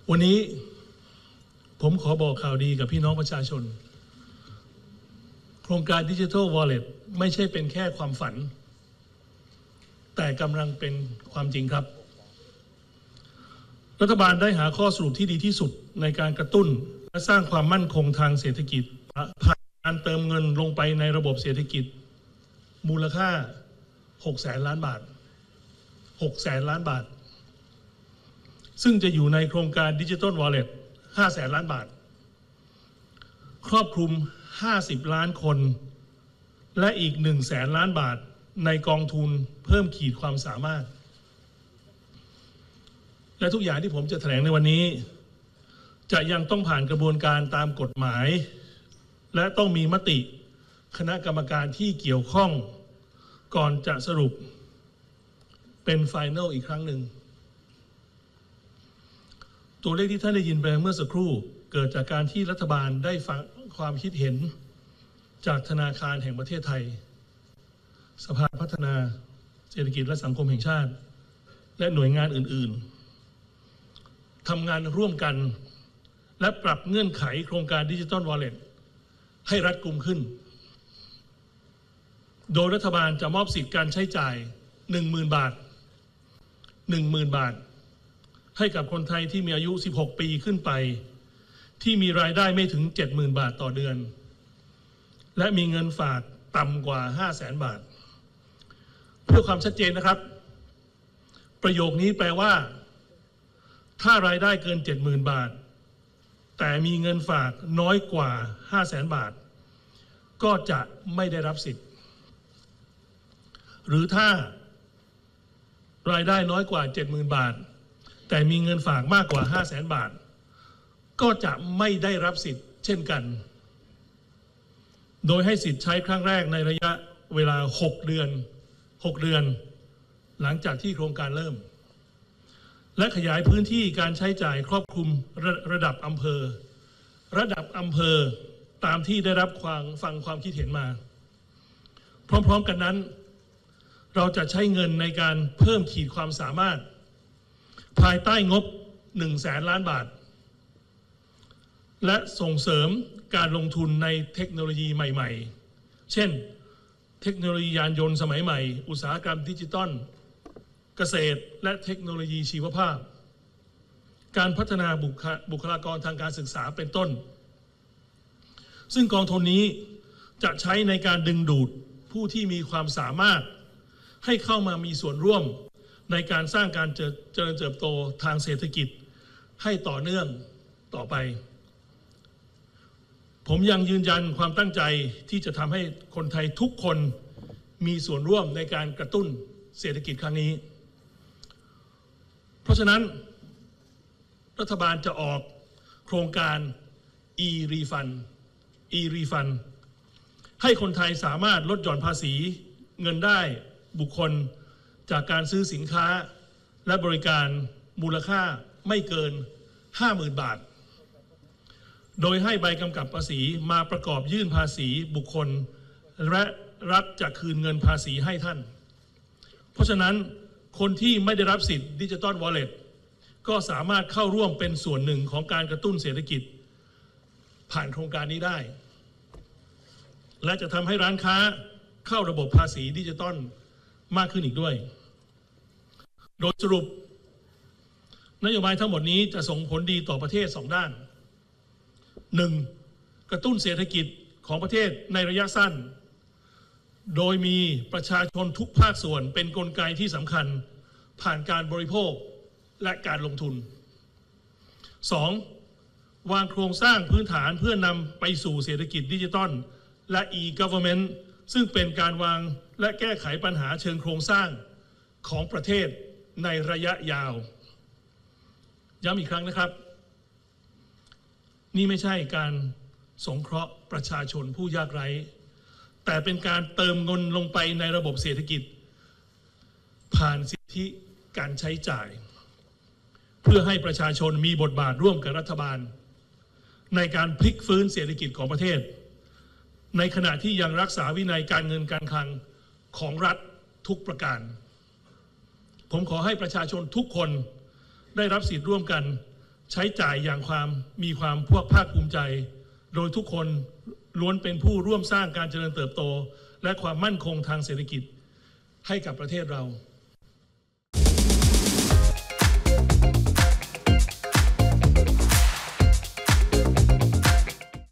วันนี้ผมขอบอกข่าวดีกับพี่น้องประชาชนโครงการ Digital Wallet ไม่ใช่เป็นแค่ความฝันแต่กำลังเป็นความจริงครับรัฐบาลได้หาข้อสรุปที่ดีที่สุดในการกระตุ้นและสร้างความมั่นคงทางเศรษฐกิจผ่านการเติมเงินลงไปในระบบเศรษฐกิจมูลค่า600,000 ล้านบาท600,000 ล้านบาทซึ่งจะอยู่ในโครงการ Digital Wallet 500,000 ล้านบาทครอบคลุม50 ล้านคนและอีก100,000 ล้านบาทในกองทุนเพิ่มขีดความสามารถและทุกอย่างที่ผมจะแถลงในวันนี้จะยังต้องผ่านกระบวนการตามกฎหมายและต้องมีมติคณะกรรมการที่เกี่ยวข้องก่อนจะสรุปเป็นไฟนอลอีกครั้งหนึ่งตัวเลขที่ท่านได้ยินไปเมื่อสักครู่เกิดจากการที่รัฐบาลได้ฟังความคิดเห็นจากธนาคารแห่งประเทศไทยสภาพัฒนาเศรษฐกิจและสังคมแห่งชาติและหน่วยงานอื่นๆทำงานร่วมกันและปรับเงื่อนไขโครงการ Digital Wallet ให้รัดกุมขึ้นโดยรัฐบาลจะมอบสิทธิการใช้จ่าย 10,000 บาท 10,000 บาทให้กับคนไทยที่มีอายุ 16 ปีขึ้นไปที่มีรายได้ไม่ถึง 70,000 บาทต่อเดือนและมีเงินฝากต่ำกว่า 500,000 บาทเพื่อความชัดเจนนะครับประโยคนี้แปลว่าถ้ารายได้เกิน 70,000 บาทแต่มีเงินฝากน้อยกว่า 500,000 บาทก็จะไม่ได้รับสิทธิ์หรือถ้ารายได้น้อยกว่า 70,000 บาทแต่มีเงินฝากมากกว่า 500,000 บาทก็จะไม่ได้รับสิทธิ์เช่นกันโดยให้สิทธิ์ใช้ครั้งแรกในระยะเวลา6 เดือนหลังจากที่โครงการเริ่มและขยายพื้นที่การใช้จ่ายครอบคลุมระดับอำเภอตามที่ได้รับฟังความคิดเห็นมาพร้อมๆกันนั้นเราจะใช้เงินในการเพิ่มขีดความสามารถภายใต้งบ 100,000 ล้านบาทและส่งเสริมการลงทุนในเทคโนโลยีใหม่ๆเช่นเทคโนโลยียานยนต์สมัยใหม่อุตสาหกรรมดิจิตอลเกษตรและเทคโนโลยีชีวภาพการพัฒนาบุคลากรทางการศึกษาเป็นต้นซึ่งกองทุนนี้จะใช้ในการดึงดูดผู้ที่มีความสามารถให้เข้ามามีส่วนร่วมในการสร้างการเจริญเติบโตทางเศรษฐกิจให้ต่อเนื่องต่อไปผมยังยืนยันความตั้งใจที่จะทำให้คนไทยทุกคนมีส่วนร่วมในการกระตุ้นเศรษฐกิจครั้งนี้เพราะฉะนั้นรัฐบาลจะออกโครงการ e-refund ให้คนไทยสามารถลดหย่อนภาษีเงินได้บุคคลจากการซื้อสินค้าและบริการมูลค่าไม่เกิน 50,000 บาทโดยให้ใบกำกับภาษีมาประกอบยื่นภาษีบุคคลและรัฐจะคืนเงินภาษีให้ท่านเพราะฉะนั้นคนที่ไม่ได้รับสิทธิ์ Digital Wallet ก็สามารถเข้าร่วมเป็นส่วนหนึ่งของการกระตุ้นเศรษฐกิจผ่านโครงการนี้ได้และจะทำให้ร้านค้าเข้าระบบภาษีดิจิตอลมากขึ้นอีกด้วยโดยสรุปนโยบายทั้งหมดนี้จะส่งผลดีต่อประเทศ2 ด้าน 1. กระตุ้นเศรษฐกิจของประเทศในระยะสั้นโดยมีประชาชนทุกภาคส่วนเป็นกลไกที่สำคัญผ่านการบริโภคและการลงทุน 2. วางโครงสร้างพื้นฐานเพื่อนำไปสู่เศรษฐกิจดิจิตอลและ e-government ซึ่งเป็นการวางและแก้ไขปัญหาเชิงโครงสร้างของประเทศในระยะยาวย้ำอีกครั้งนะครับนี่ไม่ใช่การสงเคราะห์ประชาชนผู้ยากไร้แต่เป็นการเติมเงินลงไปในระบบเศรษฐกิจผ่านสิทธิการใช้จ่ายเพื่อให้ประชาชนมีบทบาทร่วมกับรัฐบาลในการพลิกฟื้นเศรษฐกิจของประเทศในขณะที่ยังรักษาวินัยการเงินการคลังของรัฐทุกประการผมขอให้ประชาชนทุกคนได้รับสิทธิ์ร่วมกันใช้จ่ายอย่างมีความภาคภูมิใจโดยทุกคนล้วนเป็นผู้ร่วมสร้างการเจริญเติบโตและความมั่นคงทางเศรษฐกิจให้กับประเทศเรา